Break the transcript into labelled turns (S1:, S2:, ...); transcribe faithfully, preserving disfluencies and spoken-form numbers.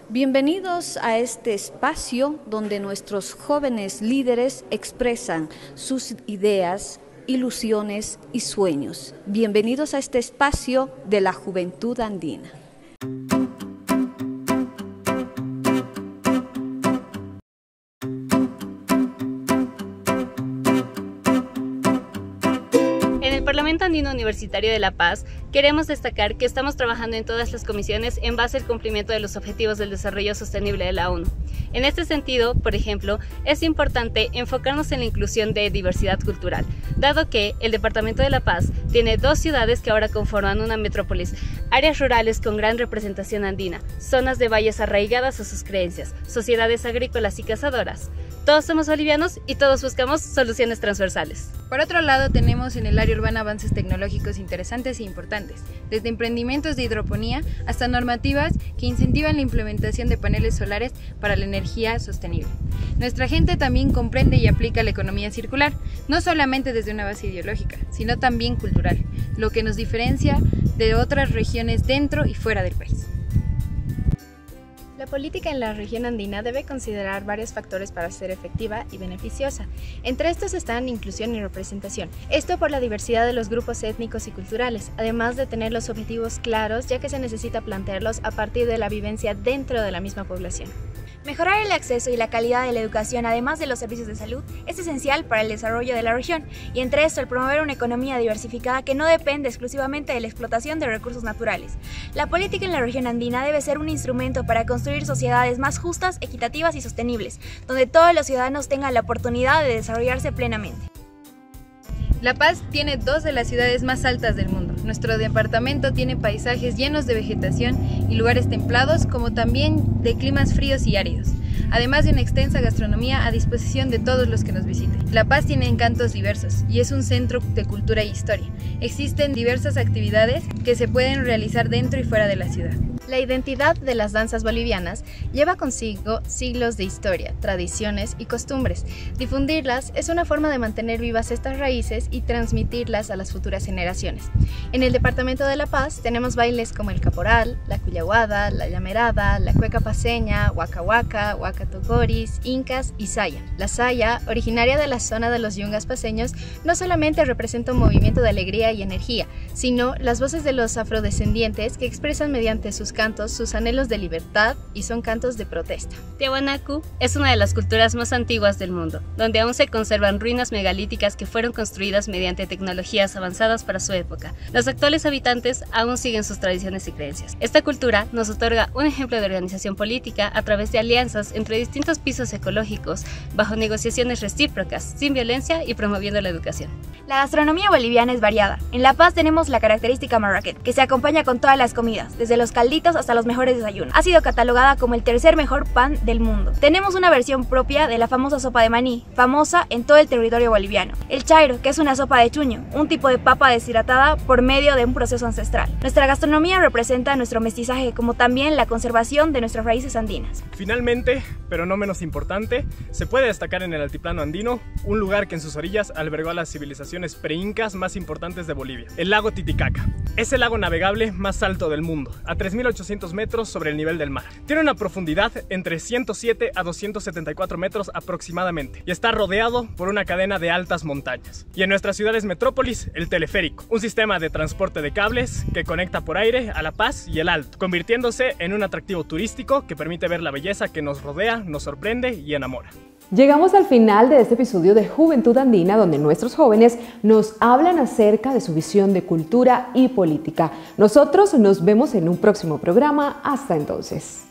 S1: Bienvenidos a este espacio donde nuestros jóvenes líderes expresan sus ideas, ilusiones y sueños. Bienvenidos a este espacio de la juventud andina.
S2: En el Parlamento Andino Universitario de La Paz, queremos destacar que estamos trabajando en todas las comisiones en base al cumplimiento de los Objetivos del Desarrollo Sostenible de la ONU. En este sentido, por ejemplo, es importante enfocarnos en la inclusión de diversidad cultural, dado que el Departamento de La Paz tiene dos ciudades que ahora conforman una metrópolis, áreas rurales con gran representación andina, zonas de valles arraigadas a sus creencias, sociedades agrícolas y cazadoras. Todos somos bolivianos y todos buscamos soluciones transversales.
S3: Por otro lado, tenemos en el área urbana avances tecnológicos interesantes e importantes, desde emprendimientos de hidroponía hasta normativas que incentivan la implementación de paneles solares para la energía sostenible. Nuestra gente también comprende y aplica la economía circular, no solamente desde una base ideológica, sino también cultural, lo que nos diferencia de otras regiones dentro y fuera del país.
S4: La política en la región andina debe considerar varios factores para ser efectiva y beneficiosa. Entre estos están inclusión y representación. Esto por la diversidad de los grupos étnicos y culturales, además de tener los objetivos claros, ya que se necesita plantearlos a partir de la vivencia dentro de la misma población.
S5: Mejorar el acceso y la calidad de la educación, además de los servicios de salud, es esencial para el desarrollo de la región, y entre esto el promover una economía diversificada que no depende exclusivamente de la explotación de recursos naturales. La política en la región andina debe ser un instrumento para construir sociedades más justas, equitativas y sostenibles, donde todos los ciudadanos tengan la oportunidad de desarrollarse plenamente.
S3: La Paz tiene dos de las ciudades más altas del mundo. Nuestro departamento tiene paisajes llenos de vegetación y lugares templados, como también de climas fríos y áridos, además de una extensa gastronomía a disposición de todos los que nos visiten. La Paz tiene encantos diversos y es un centro de cultura e historia. Existen diversas actividades que se pueden realizar dentro y fuera de la ciudad.
S4: La identidad de las danzas bolivianas lleva consigo siglos de historia, tradiciones y costumbres. Difundirlas es una forma de mantener vivas estas raíces y transmitirlas a las futuras generaciones. En el departamento de La Paz tenemos bailes como el caporal, la cuyaguada, la llamerada, la cueca paceña, huaca huaca, huaca tocoris, incas y saya. La saya, originaria de la zona de los yungas paceños, no solamente representa un movimiento de alegría y energía, sino las voces de los afrodescendientes que expresan mediante sus cantos sus anhelos de libertad y son cantos de protesta.
S2: Tiahuanacu es una de las culturas más antiguas del mundo, donde aún se conservan ruinas megalíticas que fueron construidas mediante tecnologías avanzadas para su época. Los actuales habitantes aún siguen sus tradiciones y creencias. Esta cultura nos otorga un ejemplo de organización política a través de alianzas entre distintos pisos ecológicos, bajo negociaciones recíprocas, sin violencia y promoviendo la educación.
S5: La gastronomía boliviana es variada. En La Paz tenemos la característica marraquet, que se acompaña con todas las comidas, desde los calditos hasta los mejores desayunos. Ha sido catalogada como el tercer mejor pan del mundo. Tenemos una versión propia de la famosa sopa de maní, famosa en todo el territorio boliviano. El chairo, que es una sopa de chuño, un tipo de papa deshidratada por medio de un proceso ancestral. Nuestra gastronomía representa nuestro mestizaje, como también la conservación de nuestras raíces andinas.
S6: Finalmente, pero no menos importante, se puede destacar en el altiplano andino un lugar que en sus orillas albergó a las civilizaciones pre-incas más importantes de Bolivia, el lago Titicaca. Es el lago navegable más alto del mundo, a tres mil ochocientos metros sobre el nivel del mar. Tiene una profundidad entre ciento siete a doscientos setenta y cuatro metros aproximadamente y está rodeado por una cadena de altas montañas. Y en nuestras ciudades metrópolis, el teleférico, un sistema de transporte de cables que conecta por aire a La Paz y el Alto, convirtiéndose en un atractivo turístico que permite ver la belleza que nos rodea, nos sorprende y enamora.
S7: Llegamos al final de este episodio de Juventud Andina, donde nuestros jóvenes nos hablan acerca de su visión de cultura y política. Nosotros nos vemos en un próximo programa. Hasta entonces.